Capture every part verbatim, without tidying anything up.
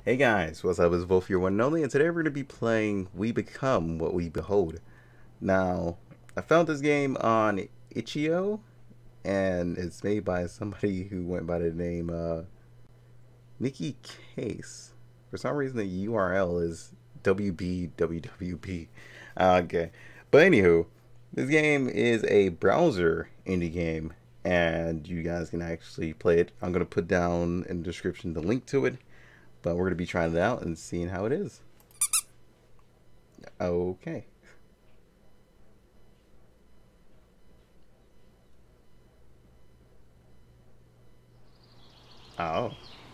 Hey guys, what's up? It's Wolf, your one and only, and today we're going to be playing We Become What We Behold. Now, I found this game on itch dot i o, and it's made by somebody who went by the name uh, Nikki Case. For some reason, the U R L is W B W W B. Uh, okay, but anywho, this game is a browser indie game, and you guys can actually play it. I'm going to put down in the description the link to it. But we're going to be trying it out and seeing how it is. Okay. Oh.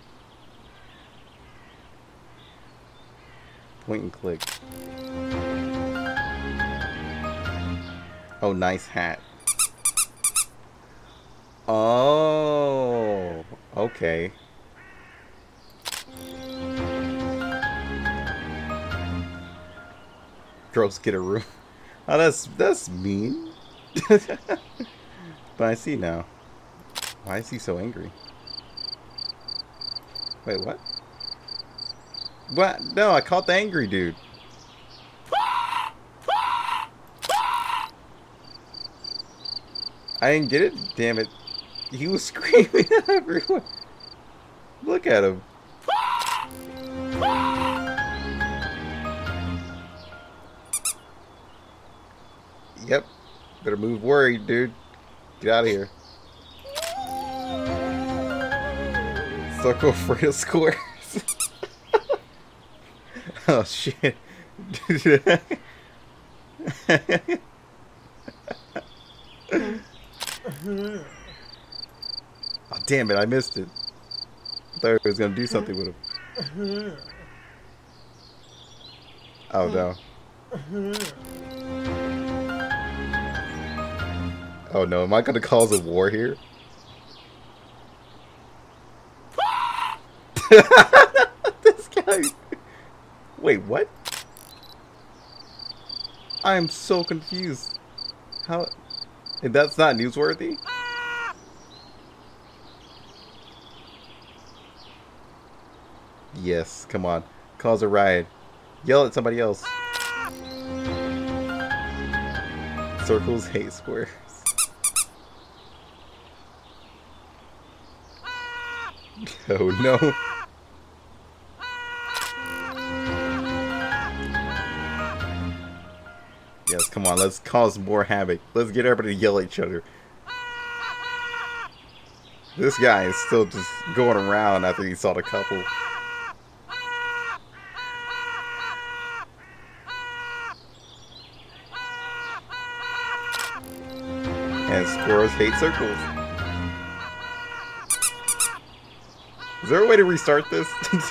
Point and click. Oh, nice hat. Oh. Okay. Girls get a room. Oh, that's that's mean. But I see now. Why is he so angry? Wait, what? What? No, I caught the angry dude. I didn't get it. Damn it! He was screaming at everyone. Look at him. Yep. Better move worried, dude. Get out of here. Circle for the squares. Oh, shit. Oh, damn it. I missed it. I thought I was going to do something with him. Oh, no. Oh no, am I gonna cause a war here? This guy. Wait, what? I am so confused. How? And that's not newsworthy? Yes, come on. Cause a riot. Yell at somebody else. Circles hate squares. Oh no. Yes, come on, let's cause more havoc. Let's get everybody to yell at each other. This guy is still just going around after he saw the couple. And squirrels hate circles. Is there a way to restart this?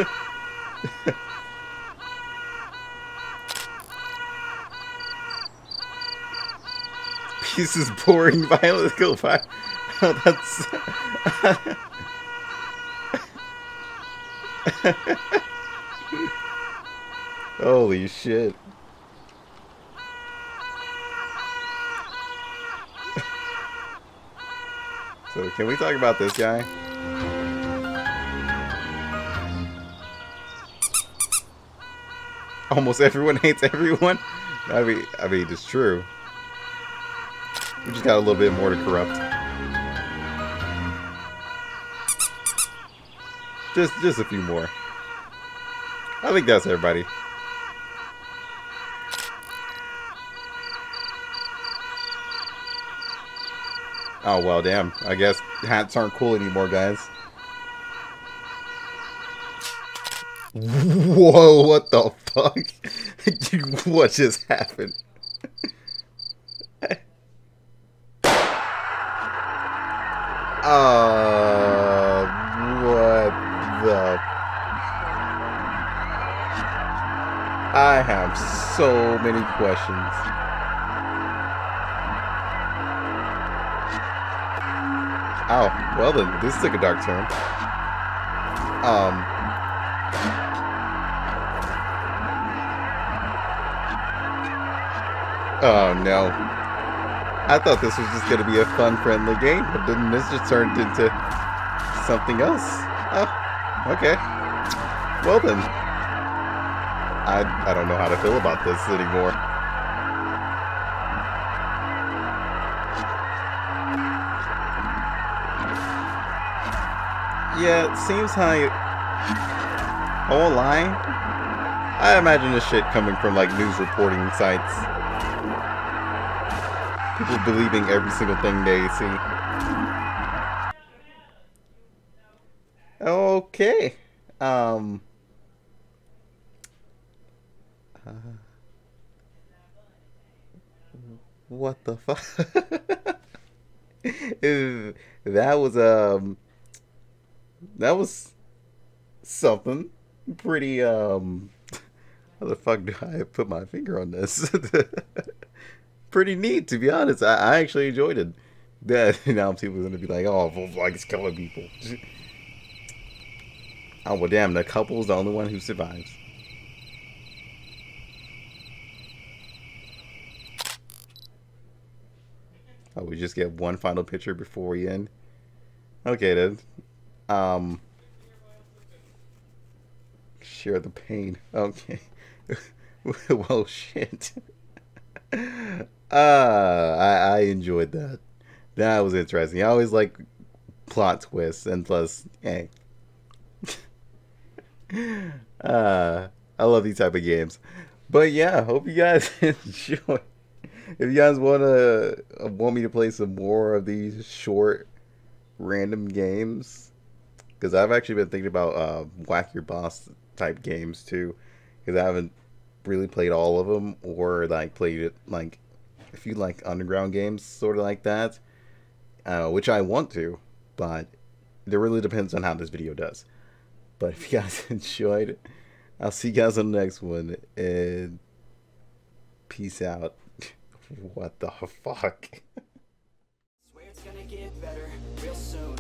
Peace is boring, violence go by. Oh, that's... Holy shit. So, can we talk about this guy? Almost everyone hates everyone. I mean, I mean, it's true. We just got a little bit more to corrupt. Just, just a few more. I think that's everybody. Oh well, damn. I guess hats aren't cool anymore, guys. Whoa, what the fuck? What just happened? Uh, what the... I have so many questions. Oh, well then, this took a dark turn. Um... Oh no. I thought this was just going to be a fun, friendly game, but then this just turned into something else. Oh, okay. Well then, I I don't know how to feel about this anymore. Yeah, it seems like online. I imagine this shit coming from like news reporting sites. People believing every single thing they see. Okay. Um. Uh, what the fuck? That was um. That was something pretty um. How the fuck do I put my finger on this? Pretty neat, to be honest. I, I actually enjoyed it. That now people are gonna be like, "Oh, Volkswagen's killing people." Oh well, damn. The couple's the only one who survives. Oh, we just get one final picture before we end. Okay then. Um. Share the pain. Okay. Well, shit. Uh, I, I enjoyed that. That was interesting. I always like plot twists, and plus, hey. uh, I love these type of games. But yeah, hope you guys enjoy. If you guys wanna want me to play some more of these short, random games, because I've actually been thinking about uh, Whack Your Boss type games too, because I haven't really played all of them, or like played it like a few like underground games sort of like that, uh, which I want to, but it really depends on how this video does. But if you guys enjoyed it, I'll see you guys on the next one, and peace out. What the fuck? Swear it's gonna get better real soon.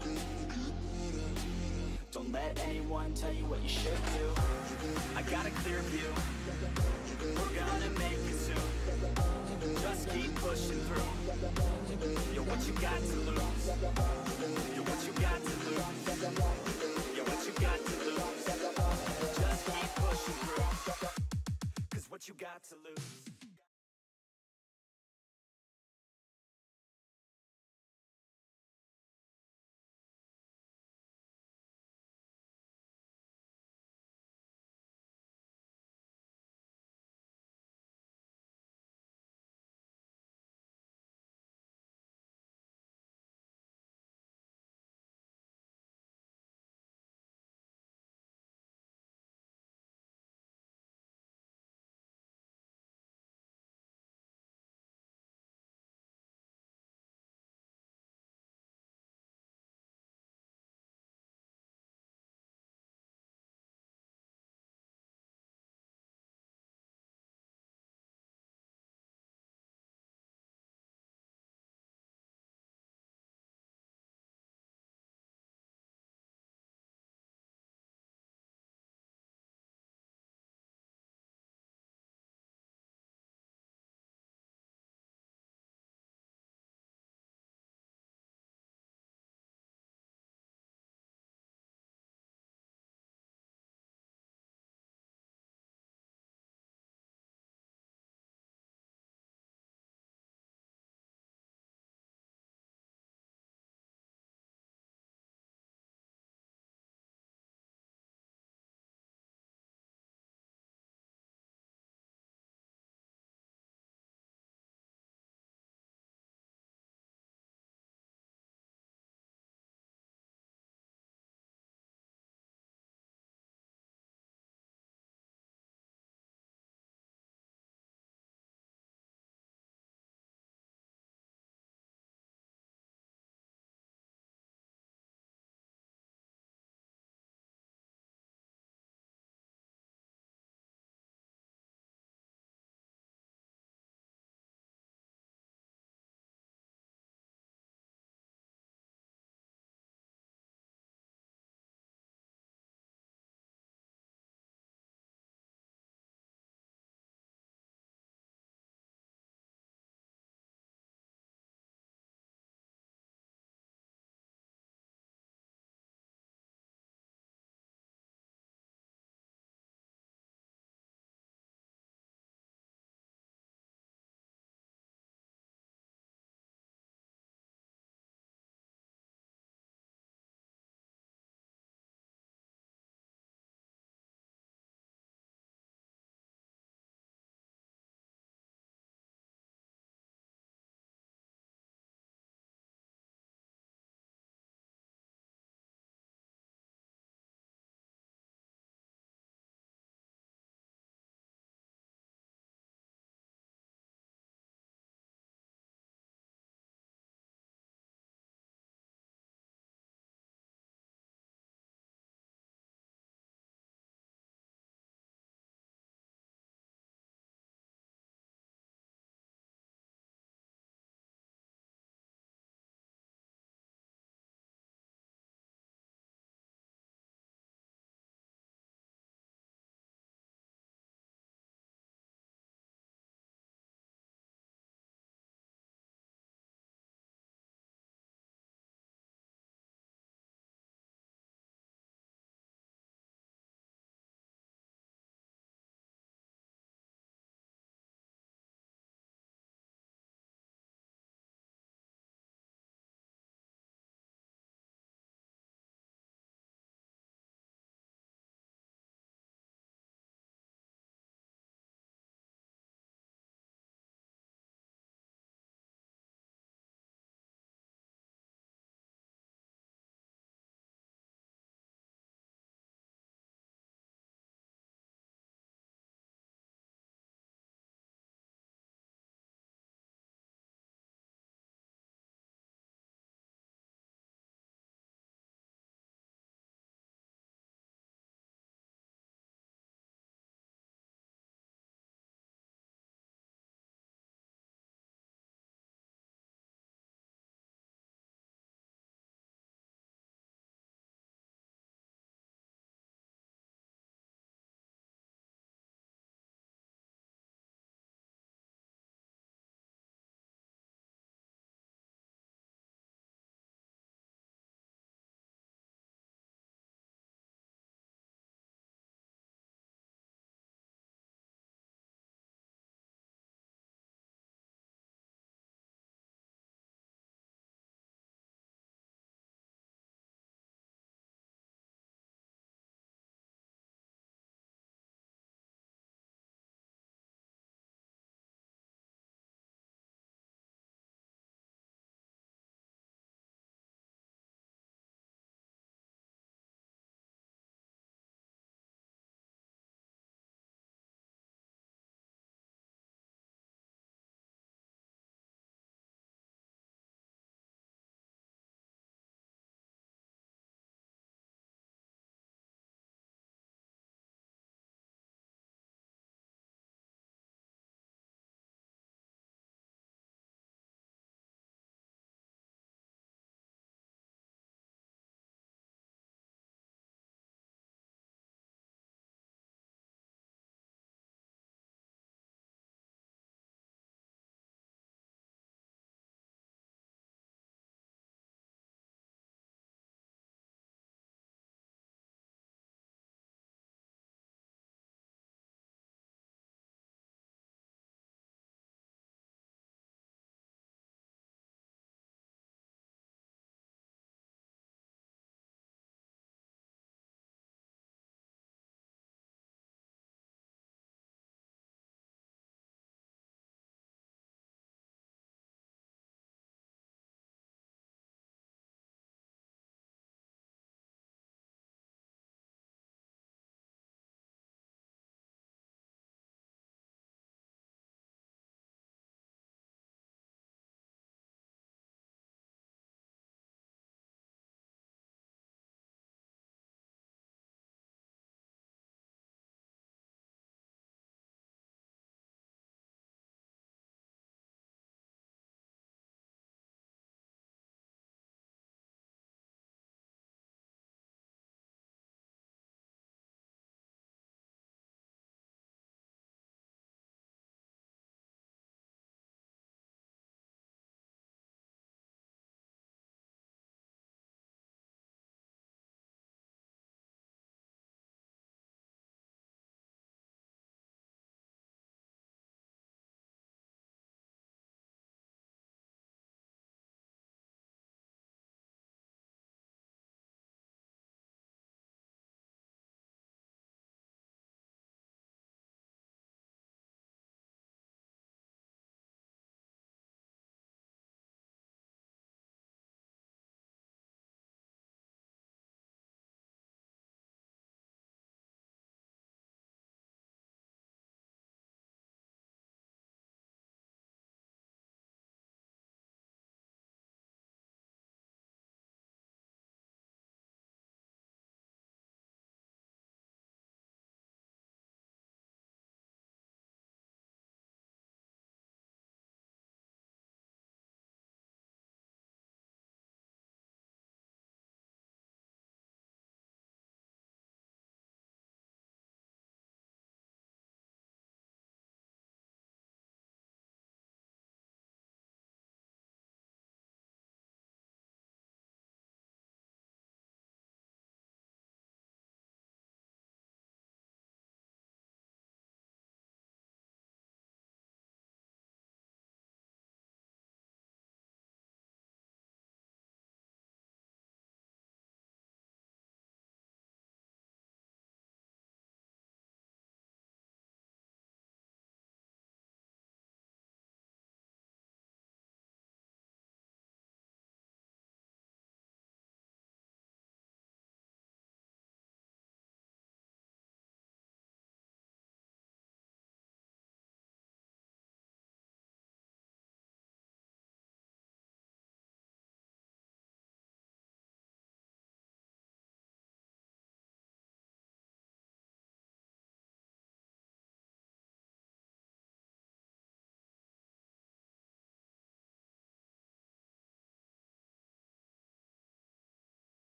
Don't let anyone tell you what you should do. I got a clear view. We're gonna make it soon. Just keep pushing through. You're what you got to lose. You're what you got to lose. You're what you got to lose. Just keep pushing through. Cause what you got to lose.